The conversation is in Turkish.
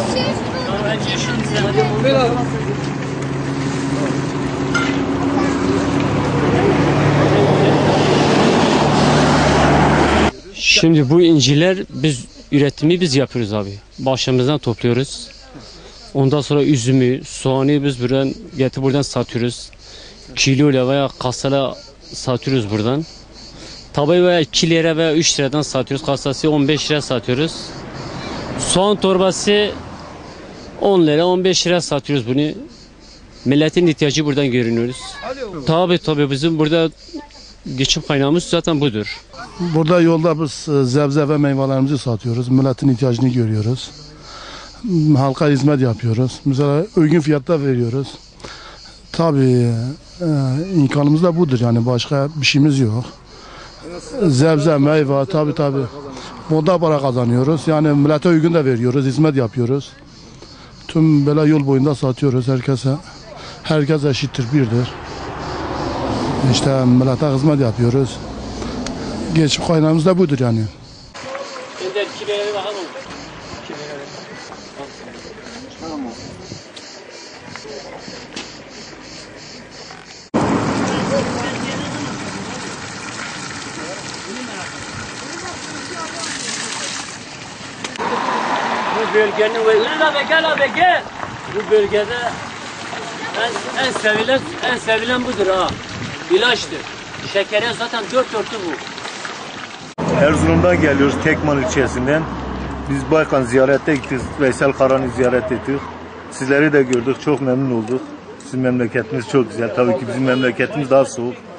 Şimdi bu inciler üretimi biz yapıyoruz abi. Başımızdan topluyoruz. Ondan sonra üzümü, soğanı biz buradan satıyoruz. Kiloyla veya kasayla satıyoruz buradan. Tabii veya 2 lira veya 3 liradan satıyoruz. Kasası 15 lira satıyoruz. Soğan torbası 10 lira 15 lira satıyoruz bunu. Milletin ihtiyacı buradan görünüyoruz. Tabii bizim burada geçim kaynağımız zaten budur. Burada yolda biz sebze ve meyvelerimizi satıyoruz. Milletin ihtiyacını görüyoruz. Halka hizmet yapıyoruz. Mesela uygun fiyatta veriyoruz. Tabii imkanımız da budur, yani başka bir şeyimiz yok. Sebze, meyve tabii. Bunda para kazanıyoruz. Yani millete uygun da veriyoruz, hizmet yapıyoruz. Tüm böyle yol boyunda satıyoruz herkese. Herkes eşittir, birdir. İşte millete hizmet yapıyoruz. Geçim kaynağımız da budur yani. Bu bölgenin gel. Bu bölgede en sevilen budur ha. İlaçtır. Şekere zaten dört dörtlü bu. Erzurum'dan geliyoruz, Tekman ilçesinden. Biz Baykan ziyarete gittik, Veysel Karan'ı ziyaret ettik. Sizleri de gördük, çok memnun olduk. Sizin memleketiniz çok güzel. Tabii ki bizim memleketimiz daha soğuk.